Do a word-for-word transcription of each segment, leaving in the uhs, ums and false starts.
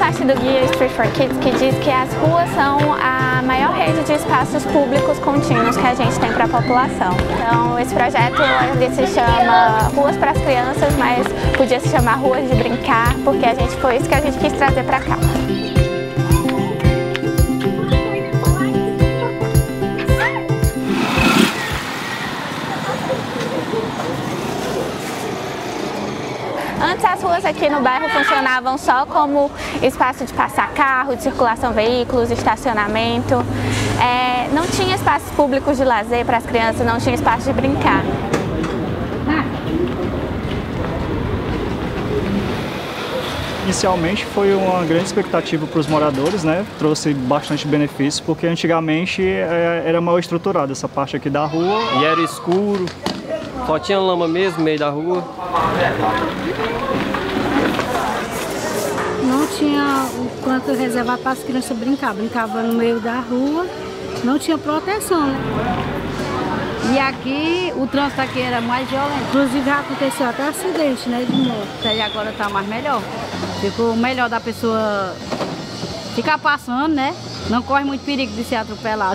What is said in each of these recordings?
parte do guia Street for Kids, que diz que as ruas são a maior rede de espaços públicos contínuos que a gente tem para a população. Então esse projeto ele se chama Ruas para as Crianças, mas podia se chamar Ruas de Brincar, porque a gente foi isso que a gente quis trazer para cá. Antes as ruas aqui no bairro funcionavam só como espaço de passar carro, de circulação veículos, estacionamento. É, não tinha espaços públicos de lazer para as crianças, não tinha espaço de brincar. Inicialmente foi uma grande expectativa para os moradores, né? Trouxe bastante benefícios, porque antigamente era mal estruturada essa parte aqui da rua. E era escuro, só tinha lama mesmo no meio da rua. Não tinha o canto reservado para as crianças brincar, brincava no meio da rua, não tinha proteção, né? E aqui, o trânsito aqui era mais violento. Inclusive já aconteceu até acidente, né, de moto. E agora está mais melhor. Ficou melhor da pessoa ficar passando, né? Não corre muito perigo de ser atropelado.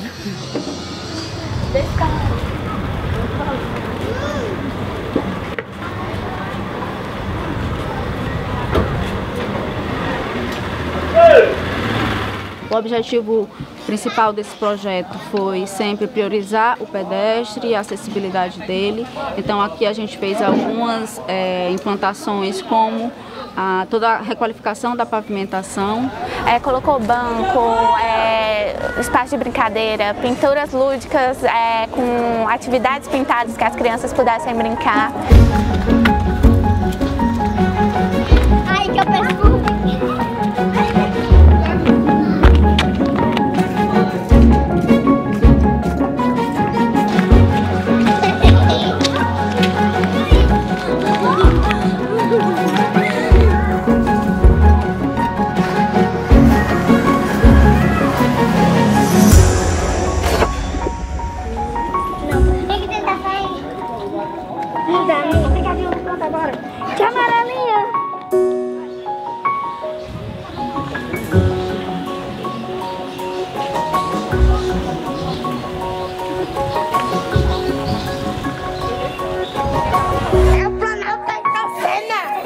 O objetivo principal desse projeto foi sempre priorizar o pedestre e a acessibilidade dele. Então aqui a gente fez algumas é, implantações como a, toda a requalificação da pavimentação. É, colocou banco, é, espaço de brincadeira, pinturas lúdicas é, com atividades pintadas que as crianças pudessem brincar. Ai, que eu perco. Que amarelinha! É o Planalto da cena!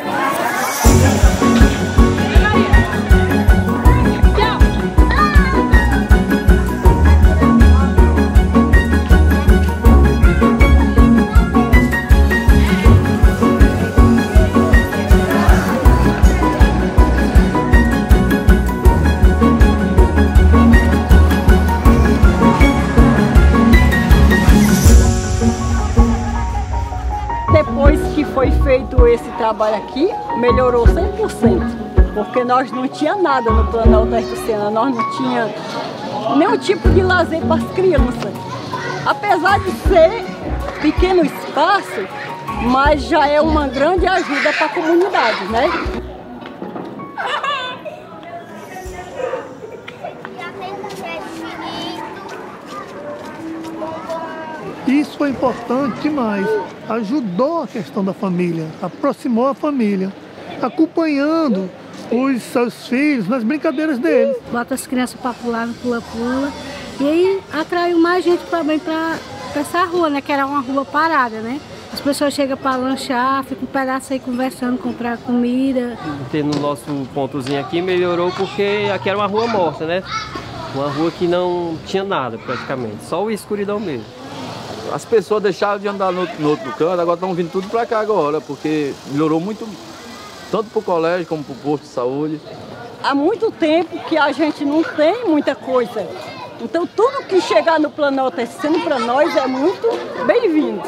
Depois que foi feito esse trabalho aqui, melhorou cem por cento, porque nós não tinha nada no Planalto da Sena, nós não tinha nenhum tipo de lazer para as crianças. Apesar de ser pequeno espaço, mas já é uma grande ajuda para a comunidade, né? Isso foi importante demais, ajudou a questão da família, aproximou a família, acompanhando os seus filhos nas brincadeiras deles. Bota as crianças para pular no pula-pula e aí atraiu mais gente também para essa rua, né, que era uma rua parada, né? As pessoas chegam para lanchar, ficam um pedaço aí conversando, comprar comida. Ter no nosso pontozinho aqui melhorou porque aqui era uma rua morta, né? Uma rua que não tinha nada praticamente, só o escuridão mesmo. As pessoas deixaram de andar no, no outro canto, agora estão vindo tudo para cá agora, porque melhorou muito, tanto para o colégio como para o posto de saúde. Há muito tempo que a gente não tem muita coisa, então tudo que chegar no Planalto sendo para nós é muito bem-vindo.